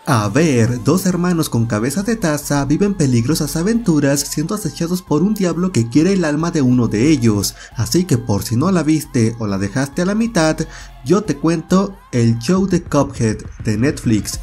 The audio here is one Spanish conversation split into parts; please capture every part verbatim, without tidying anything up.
A ver, dos hermanos con cabeza de taza viven peligrosas aventuras siendo acechados por un diablo que quiere el alma de uno de ellos, así que por si no la viste o la dejaste a la mitad, yo te cuento el show de Cuphead de Netflix.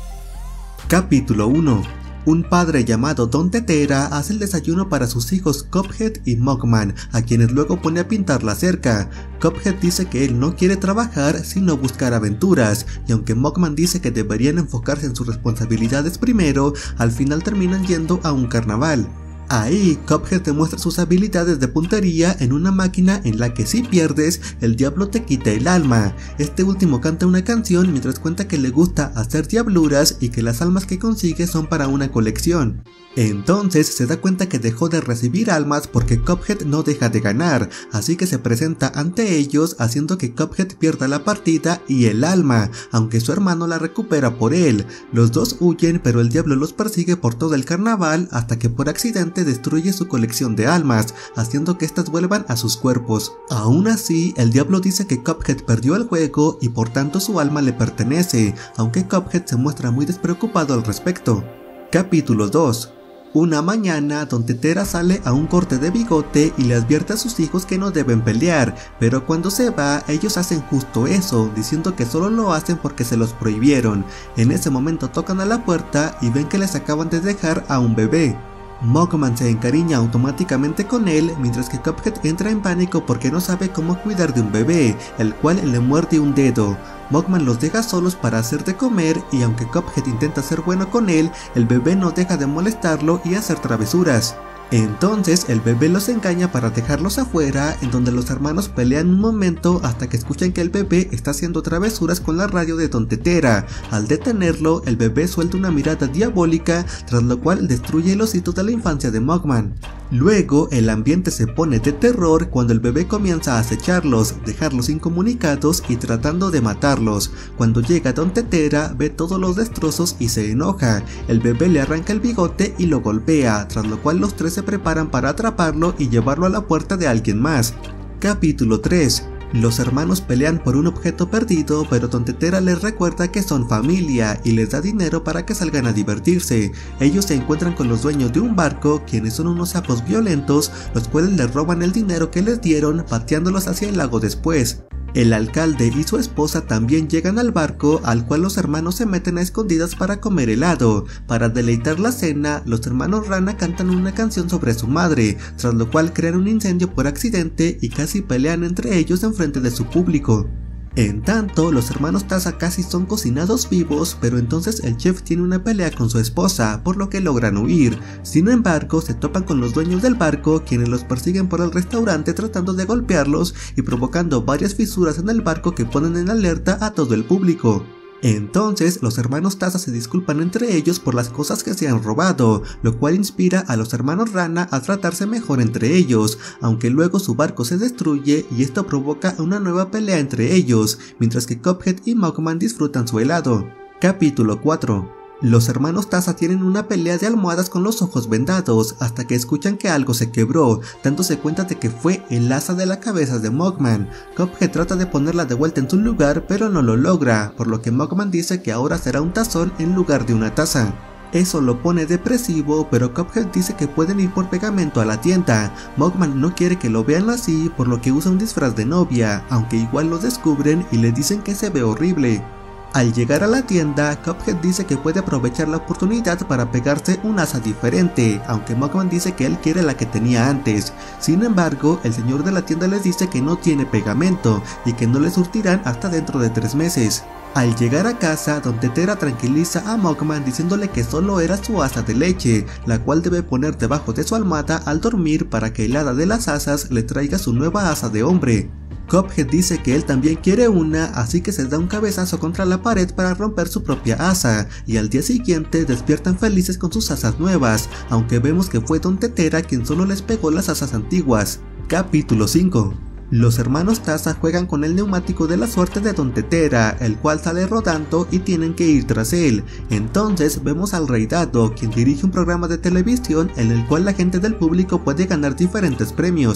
Capítulo uno. Un padre llamado Don Tetera hace el desayuno para sus hijos Cuphead y Mugman, a quienes luego pone a pintar la cerca. Cuphead dice que él no quiere trabajar sino buscar aventuras, y aunque Mugman dice que deberían enfocarse en sus responsabilidades primero, al final terminan yendo a un carnaval. Ahí, Cuphead demuestra sus habilidades de puntería en una máquina en la que si pierdes, el diablo te quita el alma. Este último canta una canción mientras cuenta que le gusta hacer diabluras y que las almas que consigue son para una colección. Entonces se da cuenta que dejó de recibir almas porque Cuphead no deja de ganar, así que se presenta ante ellos haciendo que Cuphead pierda la partida y el alma, aunque su hermano la recupera por él. Los dos huyen, pero el diablo los persigue por todo el carnaval hasta que por accidente destruye su colección de almas, haciendo que estas vuelvan a sus cuerpos. Aún así, el diablo dice que Cuphead perdió el juego y por tanto su alma le pertenece, aunque Cuphead se muestra muy despreocupado al respecto. Capítulo dos. Una mañana, Don Tetera sale a un corte de bigote y le advierte a sus hijos que no deben pelear, pero cuando se va, ellos hacen justo eso, diciendo que solo lo hacen porque se los prohibieron. En ese momento tocan a la puerta y ven que les acaban de dejar a un bebé. Mugman se encariña automáticamente con él, mientras que Cuphead entra en pánico porque no sabe cómo cuidar de un bebé, el cual le muerde un dedo. Mugman los deja solos para hacer de comer y aunque Cuphead intenta ser bueno con él, el bebé no deja de molestarlo y hacer travesuras. Entonces el bebé los engaña para dejarlos afuera, en donde los hermanos pelean un momento hasta que escuchan que el bebé está haciendo travesuras con la radio de Don Tetera. Al detenerlo, el bebé suelta una mirada diabólica, tras lo cual destruye el osito de la infancia de Mugman. Luego el ambiente se pone de terror cuando el bebé comienza a acecharlos, dejarlos incomunicados y tratando de matarlos. Cuando llega Don Tetera, ve todos los destrozos y se enoja. El bebé le arranca el bigote y lo golpea, tras lo cual los tres se preparan para atraparlo y llevarlo a la puerta de alguien más. Capítulo tres. Los hermanos pelean por un objeto perdido, pero Don Tetera les recuerda que son familia y les da dinero para que salgan a divertirse. Ellos se encuentran con los dueños de un barco, quienes son unos sapos violentos, los cuales les roban el dinero que les dieron, pateándolos hacia el lago después. El alcalde y su esposa también llegan al barco, al cual los hermanos se meten a escondidas para comer helado. Para deleitar la cena, los hermanos Rana cantan una canción sobre su madre, tras lo cual crean un incendio por accidente y casi pelean entre ellos en frente de su público. En tanto, los hermanos Taza casi son cocinados vivos, pero entonces el chef tiene una pelea con su esposa, por lo que logran huir. Sin embargo, se topan con los dueños del barco, quienes los persiguen por el restaurante tratando de golpearlos y provocando varias fisuras en el barco que ponen en alerta a todo el público. Entonces, los hermanos Taza se disculpan entre ellos por las cosas que se han robado, lo cual inspira a los hermanos Rana a tratarse mejor entre ellos, aunque luego su barco se destruye y esto provoca una nueva pelea entre ellos, mientras que Cuphead y Mugman disfrutan su helado. Capítulo cuatro. Los hermanos Taza tienen una pelea de almohadas con los ojos vendados, hasta que escuchan que algo se quebró, dándose cuenta de que fue el asa de la cabeza de Mugman. Cuphead trata de ponerla de vuelta en su lugar, pero no lo logra, por lo que Mugman dice que ahora será un tazón en lugar de una taza. Eso lo pone depresivo, pero Cuphead dice que pueden ir por pegamento a la tienda. Mugman no quiere que lo vean así, por lo que usa un disfraz de novia, aunque igual lo descubren y le dicen que se ve horrible. Al llegar a la tienda, Cuphead dice que puede aprovechar la oportunidad para pegarse un asa diferente, aunque Mugman dice que él quiere la que tenía antes. Sin embargo, el señor de la tienda les dice que no tiene pegamento y que no le surtirán hasta dentro de tres meses. Al llegar a casa, Don Tetera tranquiliza a Mugman diciéndole que solo era su asa de leche, la cual debe poner debajo de su almohada al dormir para que el hada de las asas le traiga su nueva asa de hombre. Cuphead dice que él también quiere una, así que se da un cabezazo contra la pared para romper su propia asa, y al día siguiente despiertan felices con sus asas nuevas, aunque vemos que fue Don Tetera quien solo les pegó las asas antiguas. Capítulo cinco. Los hermanos Taza juegan con el neumático de la suerte de Don Tetera, el cual sale rodando y tienen que ir tras él. Entonces vemos al Rey Dado, quien dirige un programa de televisión en el cual la gente del público puede ganar diferentes premios.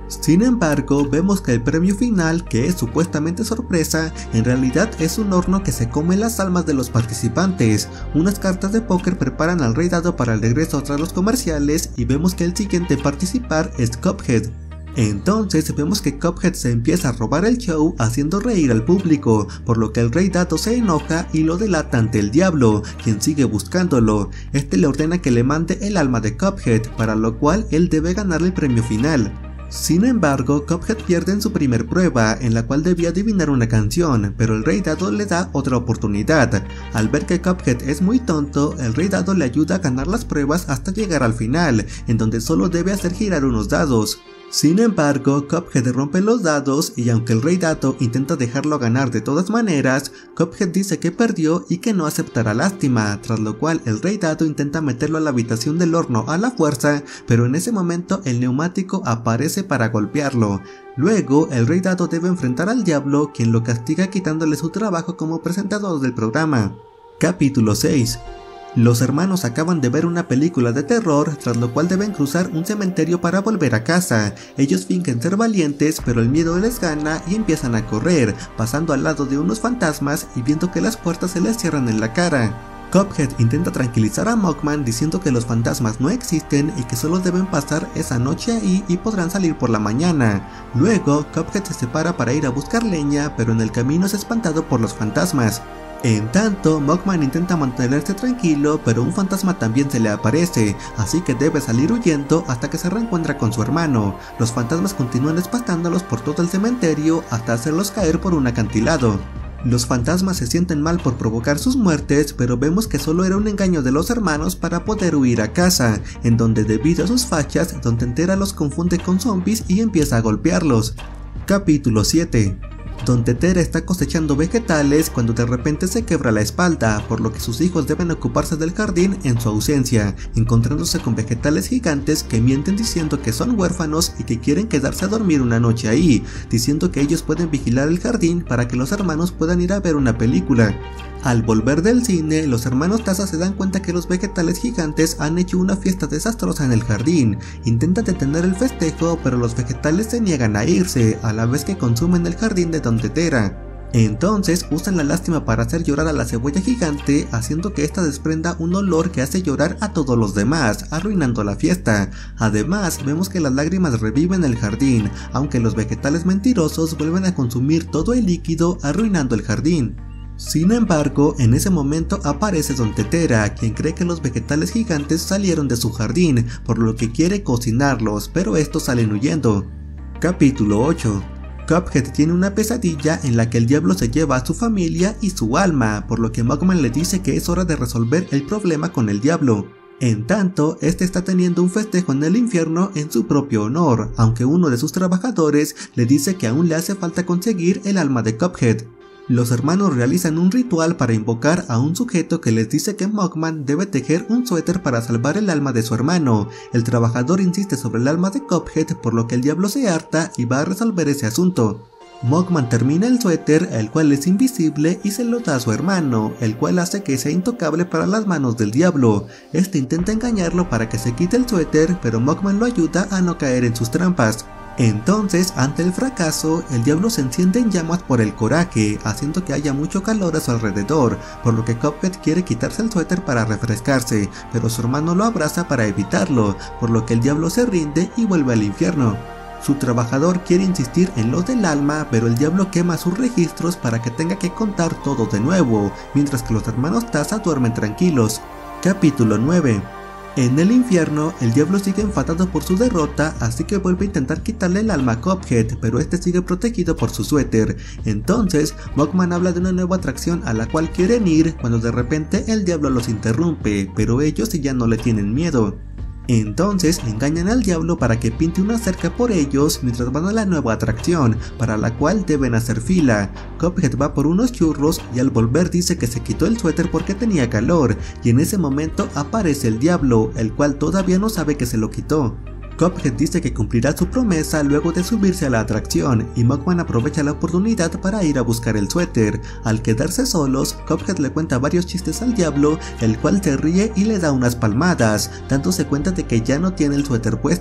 Sin embargo, vemos que el premio final, que es supuestamente sorpresa, en realidad es un horno que se come las almas de los participantes. Unas cartas de póker preparan al Rey Dado para el regreso tras los comerciales y vemos que el siguiente a participar es Cuphead. Entonces vemos que Cuphead se empieza a robar el show haciendo reír al público, por lo que el Rey Dado se enoja y lo delata ante el diablo, quien sigue buscándolo. Este le ordena que le mande el alma de Cuphead, para lo cual él debe ganar el premio final. Sin embargo, Cuphead pierde en su primer prueba, en la cual debía adivinar una canción, pero el Rey Dado le da otra oportunidad. Al ver que Cuphead es muy tonto, el Rey Dado le ayuda a ganar las pruebas hasta llegar al final, en donde solo debe hacer girar unos dados. Sin embargo, Cuphead rompe los dados y aunque el Rey Dado intenta dejarlo ganar de todas maneras, Cuphead dice que perdió y que no aceptará lástima, tras lo cual el Rey Dado intenta meterlo a la habitación del horno a la fuerza, pero en ese momento el neumático aparece para golpearlo. Luego, el Rey Dado debe enfrentar al diablo, quien lo castiga quitándole su trabajo como presentador del programa. Capítulo seis. Los hermanos acaban de ver una película de terror, tras lo cual deben cruzar un cementerio para volver a casa. Ellos fingen ser valientes, pero el miedo les gana y empiezan a correr, pasando al lado de unos fantasmas y viendo que las puertas se les cierran en la cara. Cuphead intenta tranquilizar a Mugman diciendo que los fantasmas no existen y que solo deben pasar esa noche ahí y podrán salir por la mañana. Luego, Cuphead se separa para ir a buscar leña, pero en el camino es espantado por los fantasmas. En tanto, Mugman intenta mantenerse tranquilo, pero un fantasma también se le aparece, así que debe salir huyendo hasta que se reencuentra con su hermano. Los fantasmas continúan espantándolos por todo el cementerio hasta hacerlos caer por un acantilado. Los fantasmas se sienten mal por provocar sus muertes, pero vemos que solo era un engaño de los hermanos para poder huir a casa, en donde debido a sus fachas, Don Tetera los confunde con zombies y empieza a golpearlos. Capítulo siete. Don Tetera está cosechando vegetales cuando de repente se quebra la espalda, por lo que sus hijos deben ocuparse del jardín en su ausencia, encontrándose con vegetales gigantes que mienten diciendo que son huérfanos y que quieren quedarse a dormir una noche ahí, diciendo que ellos pueden vigilar el jardín para que los hermanos puedan ir a ver una película. Al volver del cine, los hermanos Taza se dan cuenta que los vegetales gigantes han hecho una fiesta desastrosa en el jardín. Intentan detener el festejo, pero los vegetales se niegan a irse, a la vez que consumen el jardín de Don Tetera. Entonces usan la lástima para hacer llorar a la cebolla gigante, haciendo que ésta desprenda un olor que hace llorar a todos los demás, arruinando la fiesta. Además, vemos que las lágrimas reviven el jardín, aunque los vegetales mentirosos vuelven a consumir todo el líquido, arruinando el jardín. Sin embargo, en ese momento aparece Don Tetera, quien cree que los vegetales gigantes salieron de su jardín, por lo que quiere cocinarlos, pero estos salen huyendo. Capítulo ocho. Cuphead tiene una pesadilla en la que el diablo se lleva a su familia y su alma, por lo que Mugman le dice que es hora de resolver el problema con el diablo. En tanto, este está teniendo un festejo en el infierno en su propio honor, aunque uno de sus trabajadores le dice que aún le hace falta conseguir el alma de Cuphead. Los hermanos realizan un ritual para invocar a un sujeto que les dice que Mugman debe tejer un suéter para salvar el alma de su hermano. El trabajador insiste sobre el alma de Cuphead, por lo que el diablo se harta y va a resolver ese asunto. Mugman termina el suéter, el cual es invisible, y se lo da a su hermano, el cual hace que sea intocable para las manos del diablo. Este intenta engañarlo para que se quite el suéter, pero Mugman lo ayuda a no caer en sus trampas. Entonces, ante el fracaso, el diablo se enciende en llamas por el coraje, haciendo que haya mucho calor a su alrededor, por lo que Cuphead quiere quitarse el suéter para refrescarse, pero su hermano lo abraza para evitarlo, por lo que el diablo se rinde y vuelve al infierno. Su trabajador quiere insistir en lo del alma, pero el diablo quema sus registros para que tenga que contar todo de nuevo, mientras que los hermanos Taza duermen tranquilos. Capítulo nueve. En el infierno, el diablo sigue enfadado por su derrota, así que vuelve a intentar quitarle el alma a Cuphead, pero este sigue protegido por su suéter. Entonces, Mugman habla de una nueva atracción a la cual quieren ir, cuando de repente el diablo los interrumpe, pero ellos ya no le tienen miedo. Entonces engañan al diablo para que pinte una cerca por ellos mientras van a la nueva atracción, para la cual deben hacer fila. Cuphead va por unos churros y al volver dice que se quitó el suéter porque tenía calor, y en ese momento aparece el diablo, el cual todavía no sabe que se lo quitó. Cuphead dice que cumplirá su promesa luego de subirse a la atracción, y Mugman aprovecha la oportunidad para ir a buscar el suéter. Al quedarse solos, Cuphead le cuenta varios chistes al diablo, el cual se ríe y le da unas palmadas, dándose cuenta de que ya no tiene el suéter puesto.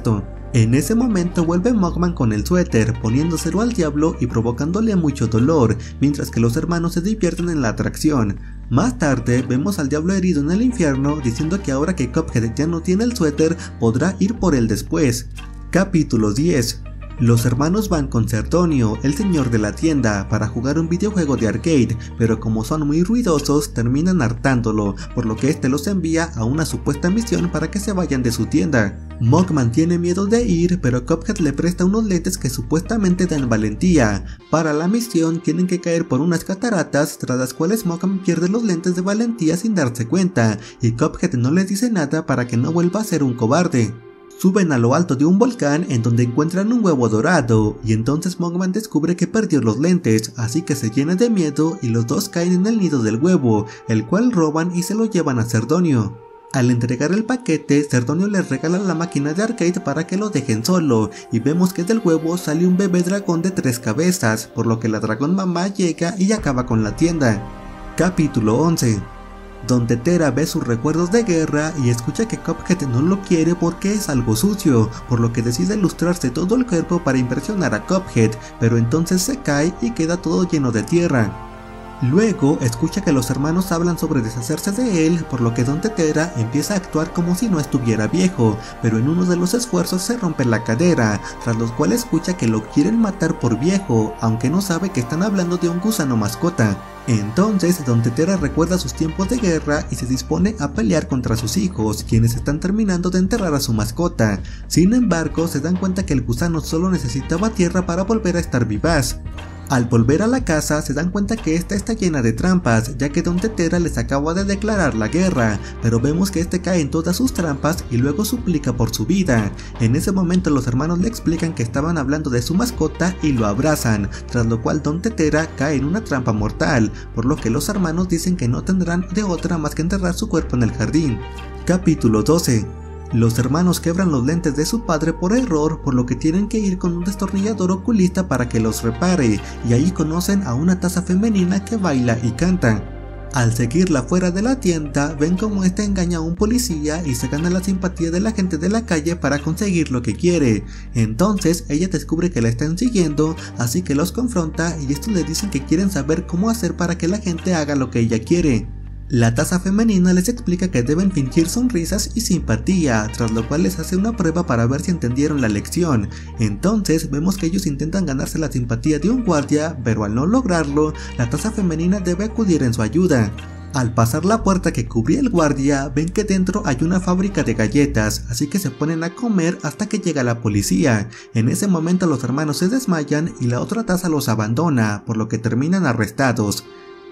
En ese momento vuelve Mugman con el suéter, poniéndoselo al diablo y provocándole mucho dolor, mientras que los hermanos se divierten en la atracción. Más tarde vemos al diablo herido en el infierno diciendo que ahora que Cuphead ya no tiene el suéter podrá ir por él después. Capítulo diez. Los hermanos van con Cerdonio, el señor de la tienda, para jugar un videojuego de arcade, pero como son muy ruidosos terminan hartándolo, por lo que este los envía a una supuesta misión para que se vayan de su tienda. Mugman tiene miedo de ir, pero Cuphead le presta unos lentes que supuestamente dan valentía. Para la misión tienen que caer por unas cataratas, tras las cuales Mugman pierde los lentes de valentía sin darse cuenta, y Cuphead no les dice nada para que no vuelva a ser un cobarde. Suben a lo alto de un volcán en donde encuentran un huevo dorado, y entonces Mugman descubre que perdió los lentes, así que se llena de miedo y los dos caen en el nido del huevo, el cual roban y se lo llevan a Cerdonio. Al entregar el paquete, Cerdonio les regala la máquina de arcade para que lo dejen solo, y vemos que del huevo sale un bebé dragón de tres cabezas, por lo que la dragón mamá llega y acaba con la tienda. Capítulo once. Donde Tera ve sus recuerdos de guerra y escucha que Cuphead no lo quiere porque es algo sucio, por lo que decide lustrarse todo el cuerpo para impresionar a Cuphead, pero entonces se cae y queda todo lleno de tierra. Luego escucha que los hermanos hablan sobre deshacerse de él, por lo que Don Tetera empieza a actuar como si no estuviera viejo, pero en uno de los esfuerzos se rompe la cadera, tras lo cual escucha que lo quieren matar por viejo, aunque no sabe que están hablando de un gusano mascota. Entonces Don Tetera recuerda sus tiempos de guerra y se dispone a pelear contra sus hijos, quienes están terminando de enterrar a su mascota. Sin embargo, se dan cuenta que el gusano solo necesitaba tierra para volver a estar vivaz. Al volver a la casa se dan cuenta que esta está llena de trampas, ya que Don Tetera les acaba de declarar la guerra, pero vemos que este cae en todas sus trampas y luego suplica por su vida. En ese momento los hermanos le explican que estaban hablando de su mascota y lo abrazan, tras lo cual Don Tetera cae en una trampa mortal, por lo que los hermanos dicen que no tendrán de otra más que enterrar su cuerpo en el jardín. Capítulo doce. Los hermanos quebran los lentes de su padre por error, por lo que tienen que ir con un destornillador oculista para que los repare, y ahí conocen a una taza femenina que baila y canta. Al seguirla fuera de la tienda, ven como esta engaña a un policía y se gana la simpatía de la gente de la calle para conseguir lo que quiere. Entonces ella descubre que la están siguiendo, así que los confronta y estos le dicen que quieren saber cómo hacer para que la gente haga lo que ella quiere. La taza femenina les explica que deben fingir sonrisas y simpatía, tras lo cual les hace una prueba para ver si entendieron la lección. Entonces vemos que ellos intentan ganarse la simpatía de un guardia, pero al no lograrlo, la taza femenina debe acudir en su ayuda. Al pasar la puerta que cubría el guardia, ven que dentro hay una fábrica de galletas, así que se ponen a comer hasta que llega la policía. En ese momento los hermanos se desmayan y la otra taza los abandona, por lo que terminan arrestados.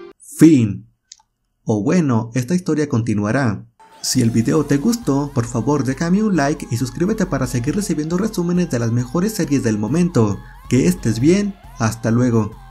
Fin. O bueno, esta historia continuará. Si el video te gustó, por favor déjame un like y suscríbete para seguir recibiendo resúmenes de las mejores series del momento. Que estés bien, hasta luego.